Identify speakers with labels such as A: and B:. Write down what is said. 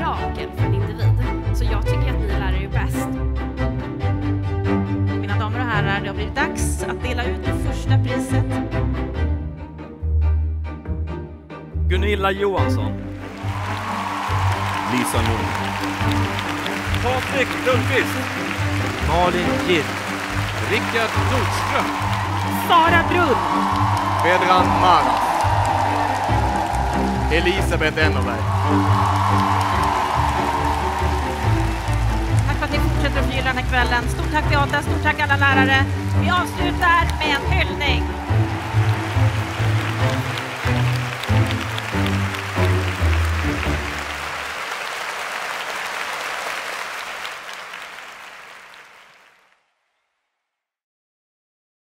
A: mirakel för en individ. Så jag tycker att ni lärare är bäst.
B: Mina damer och herrar, det har blivit dags att dela ut det första priset.
C: Gunilla Johansson.
D: Lisa Lund.
C: Patrik Lundqvist.
D: Malin Gitt.
E: Rickard Nordström.
B: Sara Brunn.
D: Vedran Maras. Elisabeth Ennerberg.
B: Tack för att ni fortsätter att förgylla den här kvällen. Stort tack Beata, stort tack alla lärare. Vi avslutar med en hyllning.